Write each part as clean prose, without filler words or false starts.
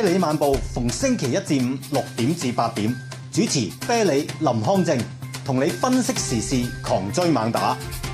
哩晚報逢星期一至五6點至8點，主持啤梨、林康正，同你分析時事，狂追猛打。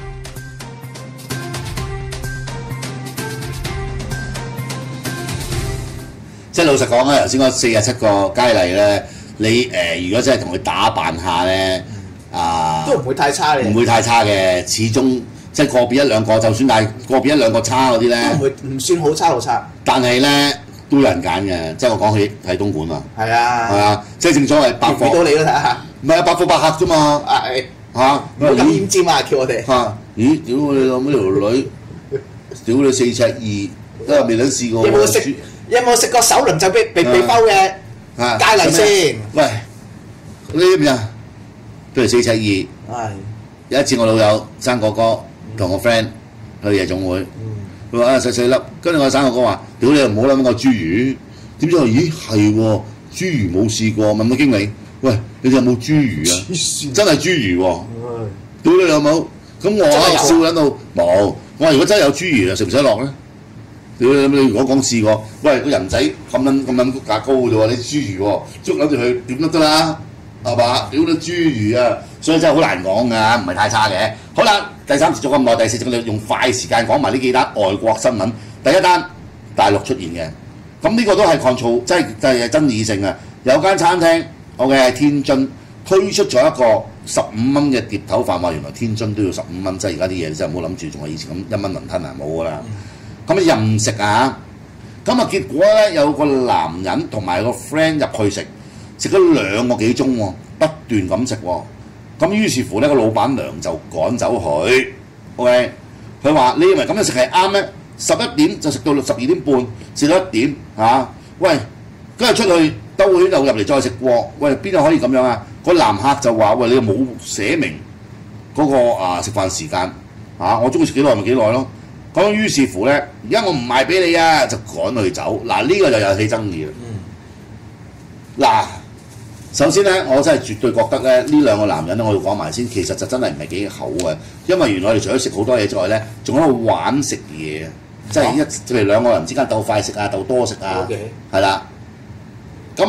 即係老實講咧，頭先嗰47個佳麗咧，你如果真係同佢打扮下咧， 都唔會太差嘅， 唔會太差嘅，始終即係個別一兩個，就算但係個別一兩個差嗰啲咧， 唔算好差好差。 但係咧都有人揀嘅，即係我講起喺東莞啊， 係啊， 係啊，即係正所謂百貨到你啦睇下， 唔係啊，百貨百客啫嘛， 係嚇， 唔好咁奄尖啊，叫我哋嚇，咦，屌你老咩條女，屌你4尺2，都係未撚試過。 有冇食過首輪就被包嘅佳麗先？ 喂，你知唔知啊？譬如4尺2，有一次我老友生哥哥同我 friend 去夜總會，佢話細細粒，跟住我生哥哥話：屌你又唔好諗個豬魚，點知我咦係喎，豬魚冇試過，問個經理：喂，你哋有冇豬魚啊？真係豬魚喎！屌你有冇？咁我笑緊到冇，我話如果真係有豬魚啊，食唔使落咧？屌你如果講試過，喂個人仔咁撚價高嘅啫喎，你豬魚喎，捉撚住佢點都得啦，係嘛？屌你豬魚啊，所以真係好難講㗎，唔係太差嘅。好啦，第3節做咁耐，第4節我哋用快時間講埋呢幾單外國新聞。第一單大陸出現嘅，咁呢個都係control，即係爭議性啊！有間餐廳，OK喺天津推出咗一個15蚊嘅碟頭飯，話原來天津都要15蚊，即係而家啲嘢真係唔好諗住仲係以前咁1蚊雲吞啊，冇㗎啦。咁任食啊！咁啊結果咧有個男人同埋個 friend 入去食咗2個幾鐘喎，不斷咁食喎。咁於是乎咧個老闆娘就趕走佢。OK， 佢話你認為咁樣食係啱咩？11點就食到12點半，食到1點嚇。喂，跟住出去兜圈又入嚟再食過。喂，邊度可以咁樣啊？個男客就話：喂，你冇寫明嗰個食飯時間嚇，我中意食幾耐咪幾耐咯。咁於是乎咧，而家我唔賣俾你啊，就趕佢走。嗱，呢個就有起爭議啦。嗱，首先咧，我真係絕對覺得咧，呢2個男人咧，我要講埋先，其實就真係唔係幾好嘅，因為原來我哋除咗食好多嘢之外咧，仲喺度玩食嘢，即係譬如2個人之間鬥快食啊，鬥多食啊，係啦。咁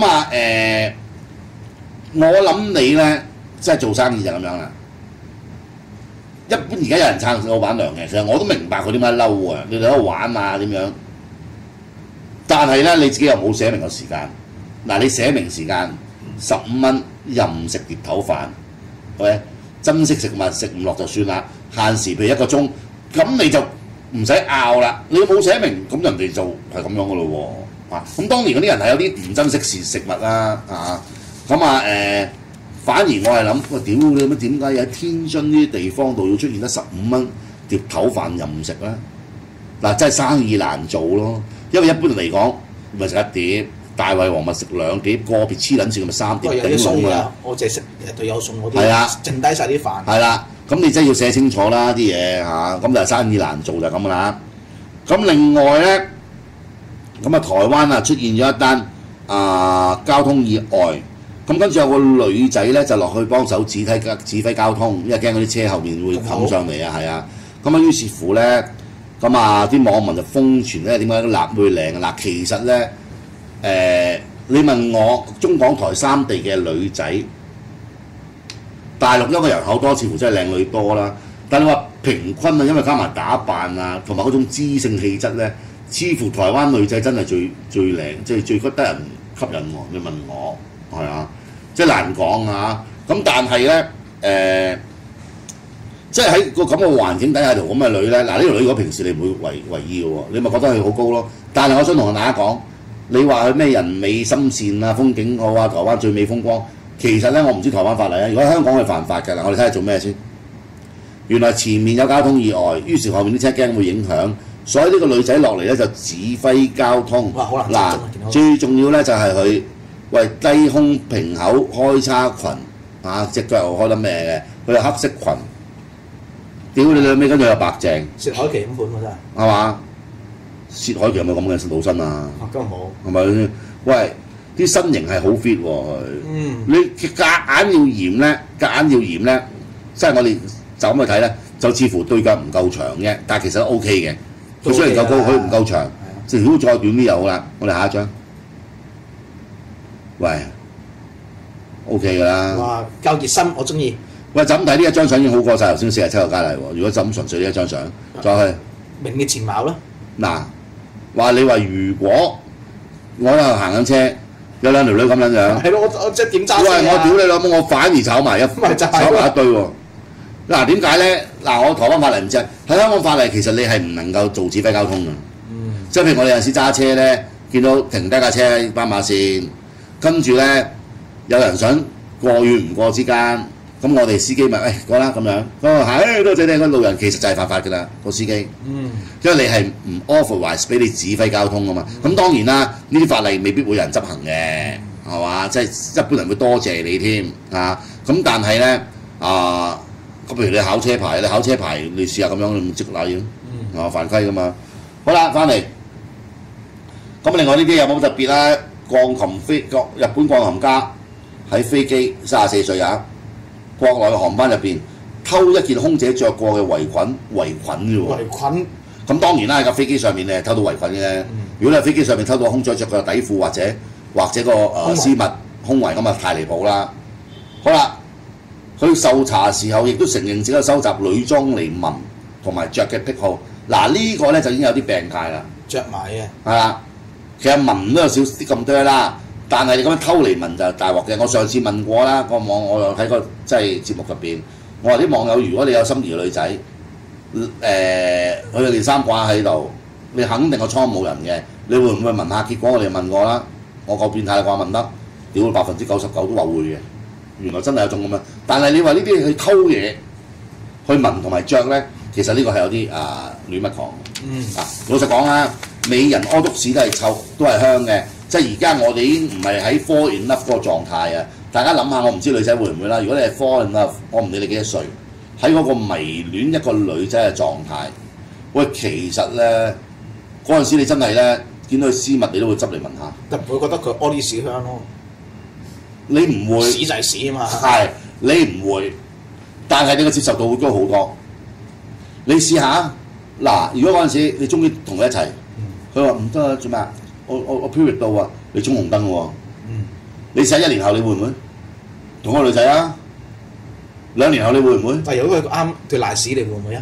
我諗你咧，即係做生意就咁樣啦。一般而家有人撐老闆娘嘅，其實我都明白佢點解嬲啊！你哋喺度玩啊點樣？但係咧你自己又冇寫明個時間。嗱，你寫明時間15蚊任食碟頭飯 ，OK？ 珍惜食物，食唔落就算啦。限時譬如1個鐘，咁你就唔使拗啦。你冇寫明，咁人哋就係咁樣嘅咯喎。咁當然嗰啲人係有啲唔珍惜食物啦，反而我係諗，喂，屌你乜點解喺天津呢啲地方度要出現得15蚊碟頭飯任食咧？嗱，真係生意難做咯。因為一般嚟講，咪食1碟，大胃王咪食2碟，個別黐撚線咪3碟頂籠啦。 我淨係食隊友餸嗰啲， 係啊， 剩低晒啲飯。係啦，咁你真係要寫清楚啦啲嘢嚇，咁就係生意難做就係咁啦。咁另外咧，咁台灣出現咗一單交通意外。咁跟住有個女仔咧就落去幫手指揮交通，因為驚嗰啲車後面會冚上嚟啊，係啊。咁於是乎咧，啲網民就瘋傳咧點解立會靚啊？嗱，其實咧你問我中港台3地嘅女仔，大陸因為人口多，似乎真係靚女多啦。但你話平均啊，因為加埋打扮啊，同埋嗰種知性氣質咧，似乎台灣女仔真係最靚，即係最得人吸引喎。你問我？係啊，即係難講啊！咁但係咧，即係喺個咁嘅環境底下，條咁嘅女咧，嗱呢條女如果平時你唔會為意嘅喎，你咪覺得佢好高咯。但係我想同大家講，你話佢咩人美心善啊、風景好啊、台灣最美風光，其實咧我唔知台灣法例啊。如果香港係犯法㗎啦，我哋睇下做咩先。原來前面有交通意外，於是後面啲車驚會影響，所以呢個女仔落嚟咧就指揮交通。嗱，最重要咧就係佢。喂，低胸平口開叉裙隻腳又開得咩嘅？佢係黑色裙，屌你兩尾跟住有白淨， 薛凱琪咁款喎真係， 係嘛？薛凱琪有冇咁嘅老身啊？ 根本冇， 係咪？喂，啲身形係好 fit 喎佢，你夾硬要嚴咧，即係我哋就咁去睇咧，就似乎對腳唔夠長嘅，但係其實都 OK 嘅。佢雖然夠高，佢唔夠長，條腰再短啲有啦。我哋下一張。 喂 OK 㗎啦。 哇，夠熱心，我中意。 喂，就咁睇呢一張相已經好過晒頭先47個佳麗喎。如果就咁純粹呢一張相，再去明嘅前貌啦。 嗱，話你話如果我喺度行緊車，有兩條女咁樣樣， 係咯，我即係點揸車喂，我屌你老母，我反而炒埋咪就係炒埋一堆喎。嗱點解咧？嗱，我台灣法例唔知，喺香港法例其實你係唔能夠做指揮交通嘅。即係譬如我哋有陣時揸車咧，見到停低架車喺斑馬線，跟住咧有人想過與唔過之間，咁我哋司機咪過啦咁樣，佢話多謝你個路人，其實就係犯法㗎啦個司機，因為你係唔 authorize 俾你指揮交通啊嘛。咁當然啦，呢啲法例未必會有人執行嘅，係嘛？即係一般人會多謝你添啊。咁但係咧咁譬如你考車牌，你試下咁樣，你咪即賴咯，犯規㗎嘛。好啦，翻嚟。咁另外呢啲有冇特別咧？日本鋼琴家喺飛機34歲啊，國內航班入邊偷一件空姐着過嘅圍裙啫喎。圍裙。咁當然啦，喺架飛機上面你係偷到圍裙嘅。如果你喺飛機上面偷到空姐着嘅底褲或者個絲襪胸圍咁啊，太離譜啦。好啦，佢受查時候亦都承認自己收集女裝嚟聞同埋着嘅癖好。嗱呢個咧就已經有啲病態啦。 着埋嘅。 係啦。其實聞都有少啲咁多啦，但係你咁樣偷嚟聞就大鑊嘅。我上次問過啦，我有睇過即係節目入邊，我話啲網友如果你有心儀嘅女仔，佢有件衫掛喺度，你肯定個倉冇人嘅，你會唔會聞下？結果我哋問過啦，我個變態嘅話問得，屌99%都話會嘅，原來真係有種咁樣。但係你話呢啲去偷嘢去聞同埋着咧，其實呢個係有啲亂乜講。老實講啦。美人屙督屎都係臭，都係香嘅。即係而家我哋已經唔係喺 fall in love 嗰個狀態啊！大家諗下，我唔知女仔會唔會啦。如果你係 fall in love，我唔理你幾多歲，喺嗰個迷戀一個女仔嘅狀態，喂，其實咧嗰陣時你真係咧見到佢絲襪，你都會執嚟聞下。 就唔會覺得佢屙啲屎香咯。 你唔會屎就係屎啊嘛。係， 你唔會，但係你嘅接受度會高好多。你試下嗱，如果嗰陣時你終於同佢一齊。佢話唔得啊，做咩啊？我 period 到啊，你衝紅燈喎。你試下1年後你會唔會同個女仔啊？2年後你會唔會？ 但係如果佢啱對賴屎，你會唔會啊？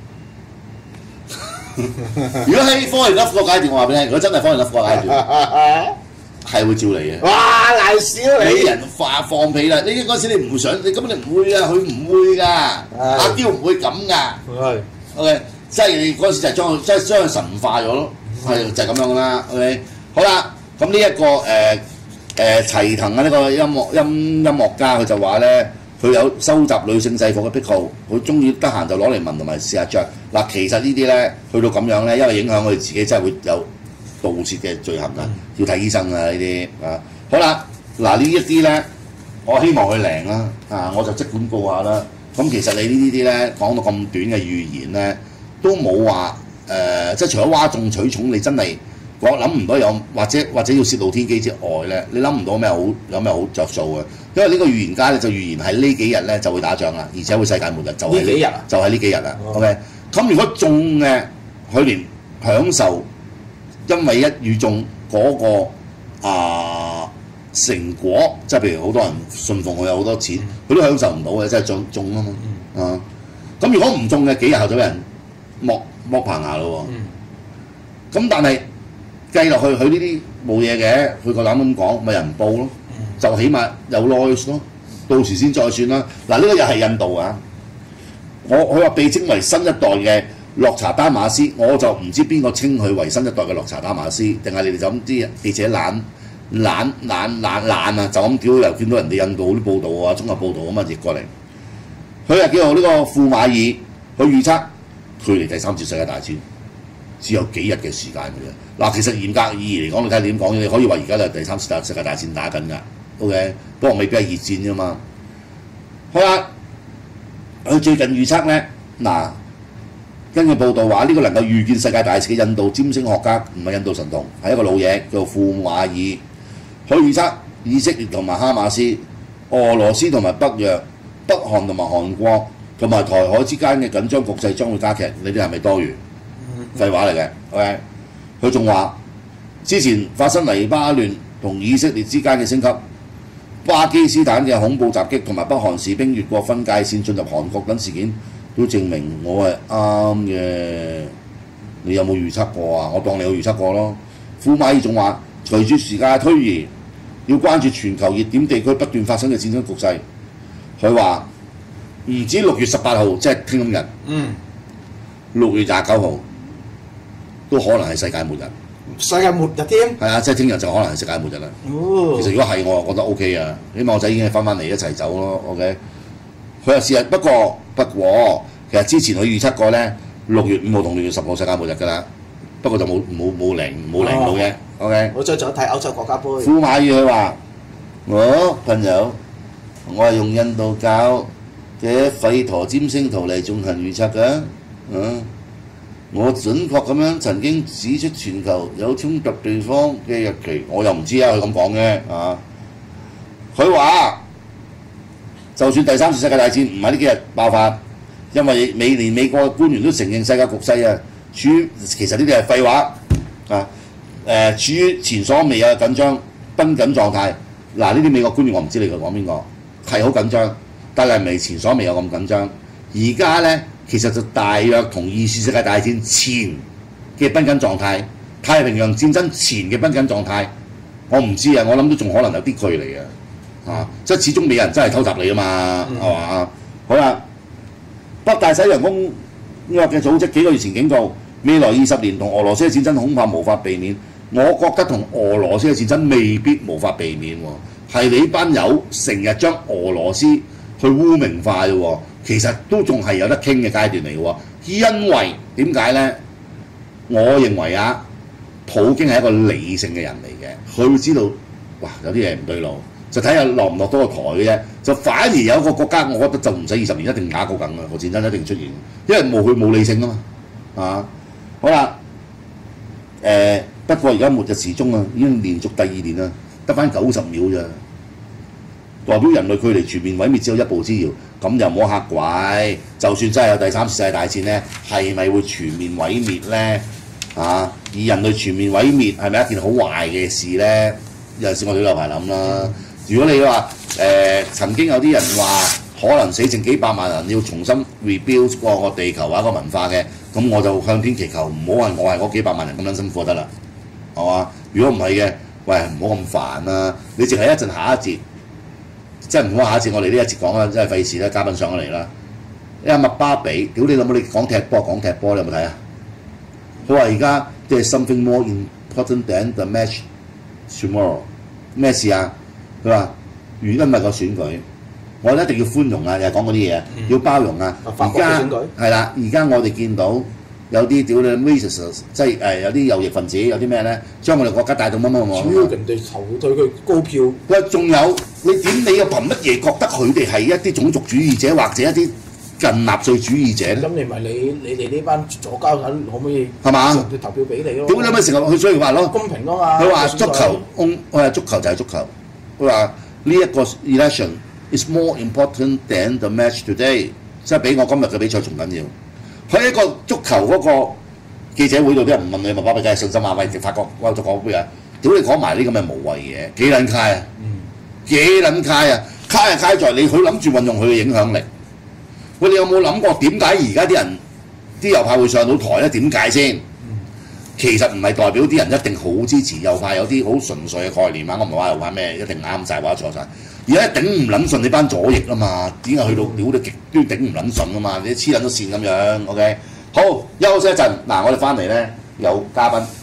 如果喺 fall in love 個階段，我話俾你聽，如果真係 fall in love 個階段，係會照你嘅。 哇！賴屎你！ 俾人放屁啦！你嗰時你唔會想，你根本你唔會啊，佢唔會㗎，阿嬌唔會咁㗎。係 OK， 即係你嗰時就係將佢神化咗咯。係就係咁樣啦 ，OK， 好啦，咁呢一個齊藤啊，呢個音樂家佢就話咧，佢有收集女性制服嘅癖好，佢中意得閒就攞嚟聞同埋試下着。嗱，其實呢啲咧去到咁樣咧，因為影響佢哋自己，真係會有盜竊嘅罪行啊，要睇醫生啊呢啲啊。好啦，嗱呢一啲咧，我希望佢靈啦，我就即管告下啦。咁其實你呢啲咧講到咁短嘅預言咧，都冇話。即係除咗嘩眾取寵，你真係我諗唔到有或者要泄露天機之外咧，你諗唔到有咩好着數嘅。因為呢個預言家咧就預言係呢幾日咧就會打仗啦，而且會世界末日，就係呢幾日啦。OK， 咁如果中嘅佢連享受，因為一語中嗰個成果，即係譬如好多人信奉佢有好多錢，佢都享受唔到嘅，即係中啊嘛。咁如果唔中嘅幾日後就俾人剝棚牙咯喎，咁但係計落去佢呢啲冇嘢嘅，佢個膽咁講，咪人報咯，就起碼有 noise 咯，到時先再算啦。嗱呢個又係印度啊，佢話被稱為新一代嘅洛查丹馬斯，我就唔知邊個稱佢為新一代嘅洛查丹馬斯，定係你哋就咁啲記者懶啊，就咁屌又見到人哋印度啲報導啊，綜合報導咁啊譯過嚟，佢又叫做呢個庫馬爾，佢預測。距離第3次世界大戰只有幾日嘅時間嘅啫。嗱，其實嚴格意義嚟講，你睇點講，你可以話而家就係第3次世界大戰打緊㗎。OK， 不過未必係熱戰啫嘛。好啦，佢最近預測咧，根據報道話，呢個能夠預見世界大事嘅印度占星學家唔係印度神童，係一個老嘢叫庫馬爾。佢預測以色列同埋哈馬斯、俄羅斯同埋北約、北韓同埋韓國。同埋台海之間嘅緊張局勢將會加劇，呢啲係咪多餘？廢話嚟嘅 ，OK。佢仲話之前發生黎巴嫩同以色列之間嘅升級，巴基斯坦嘅恐怖襲擊同埋北韓士兵越過分界線進入韓國等事件，都證明我係啱嘅。你有冇預測過啊？我當你有預測過咯。庫馬爾仲話，隨住時間推移，要關注全球熱點地區不斷發生嘅戰爭局勢。佢話唔止6月18號，即係聽日，6月29號都可能係世界末日。 世界末日添？ 係啊，即係聽日就可能係世界末日啦。其實如果係我，覺得 O K 啊，起碼我仔已經翻嚟一齊走咯。OK， 佢又試下，不過其實之前佢預測過咧，6月5號同6月10號世界末日㗎啦。不過就冇嚟到嘅。OK， 我再睇歐洲國家杯。 庫馬爾佢話：我朋友，我係用印度教嘅吠陀占星圖嚟進行預測㗎。我準確咁樣曾經指出全球有衝突地方嘅日期，我又唔知啊，佢咁講嘅啊。佢話就算第三次世界大戰唔係呢幾日爆發，因為連美國官員都承認世界局勢啊，處於其實呢啲係廢話啊。處於前所未有嘅緊張繃緊狀態。嗱，呢啲美國官員我唔知你講邊個，係好緊張，但係未前所未有咁緊張。而家咧。其實就大約同2次世界大戰前嘅繃緊狀態，太平洋戰爭前嘅繃緊狀態，我唔知啊，我諗都仲可能有啲距離啊，即係始終未有人真係偷襲你啊嘛，係嘛？好啦，北大西洋公約嘅組織幾個月前警告，未來20年同俄羅斯嘅戰爭恐怕無法避免。我覺得同俄羅斯嘅戰爭未必無法避免喎，係你班友成日將俄羅斯去污名化啫喎。其實都仲係有得傾嘅階段嚟嘅喎，因為點解呢？我認為啊，普京係一個理性嘅人嚟嘅，佢會知道，哇，有啲嘢唔對路，就睇下落唔落到個台嘅啫。就反而有一個國家，我覺得就唔使20年一定打過緊嘅，個戰爭一定出現，因為佢冇理性啊嘛，啊，好啦，不過而家末日時鐘啊，已經連續第2年啦，得翻90秒咋。代表人類距離全面毀滅只有一步之遙，咁又唔好嚇鬼。就算真係有第3次世界大戰呢，係咪會全面毀滅呢？而人類全面毀滅係咪一件好壞嘅事呢？有陣時我哋都有排諗啦。如果你話曾經有啲人話可能死剩幾百萬人要重新 rebuild 個地球或者個文化嘅，咁我就向天祈求唔好話我係嗰幾百萬人咁樣辛苦得啦，係嘛？如果唔係嘅，喂，唔好咁煩啊！你淨係一陣下一節。即係唔好下一次我哋呢一節講啦，真係費事啦，嘉賓上咗嚟啦。阿麥巴比，屌你老母！你講踢波，你有冇睇啊？佢話而家即係 something more important than the match tomorrow。咩事啊？佢話因為個選舉，我哋一定要寬容啊！又係講嗰啲嘢，要包容啊！而家係啦，而家我哋見到有啲屌你 racist， 即係有啲右翼分子，有啲咩咧，將我哋國家帶到乜喎？ 主要人哋投對佢高票。 喂，仲有你又憑乜嘢覺得佢哋係一啲種族主義者或者一啲近納粹主義者咧？ 咁你哋呢班左膠粉可唔可以係嘛？ 佢投票俾你咯？ 屌你咪成日佢所以話咯， 公平啊嘛！ 佢話足球，佢話足球就係足球。佢話呢一個 election is more important than the match today， 即係比我今日嘅比賽仲緊要。喺一個足球嗰個記者會度，啲人唔問你麥巴比梗係信心啊！喂，法國歐洲講杯啊！屌你講埋呢咁嘅無謂嘢，幾撚卡啊！幾撚卡啊！卡就卡在你佢諗住運用佢嘅影響力。喂，你有冇諗過點解而家啲人啲右派會上到台咧？點解先？其實唔係代表啲人一定好支持右派，有啲好純粹嘅概念啊！我唔係話右派咩一定啱晒或者錯晒，而家頂唔撚順你班左翼啊嘛，點解去到屌你極端頂唔撚順啊嘛？你黐撚咗線咁樣 ，OK？ 好，休息一陣，嗱，我哋翻嚟咧有嘉賓。